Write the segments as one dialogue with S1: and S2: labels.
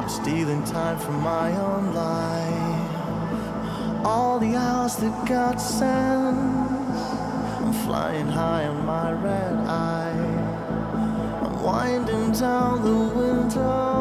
S1: stealing time from my own life. All the hours that God sends, I'm flying high on my red eye. I'm winding down the window.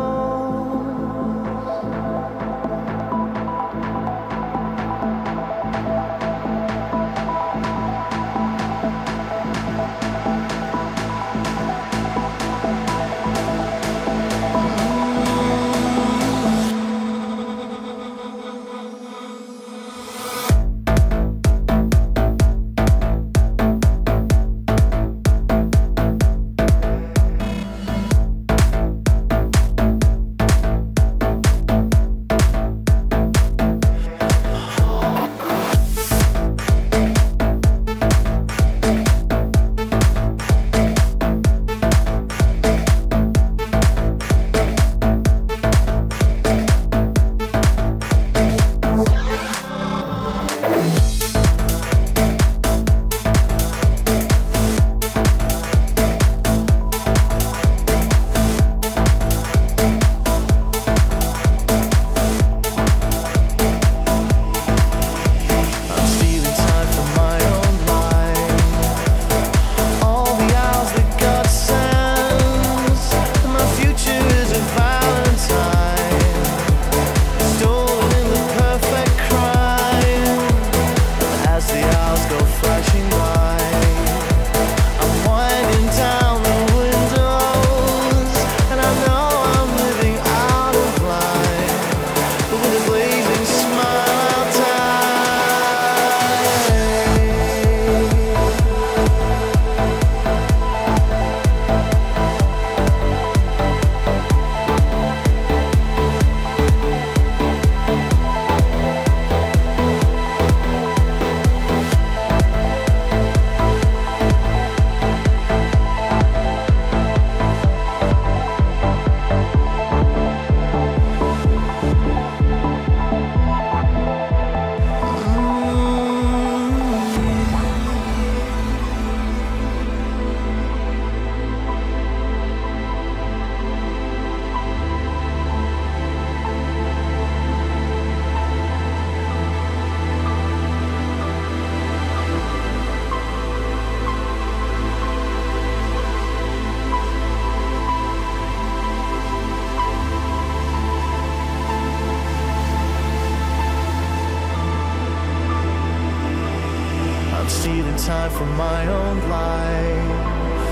S1: Stealing time from my own life.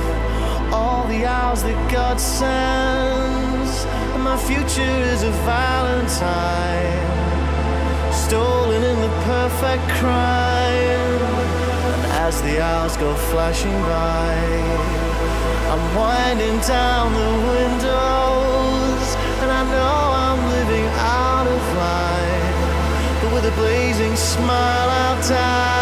S1: All the hours that God sends, and my future is a valentine, stolen in the perfect crime. And as the hours go flashing by, I'm winding down the windows, and I know I'm living out of line, but with a blazing smile I'll die.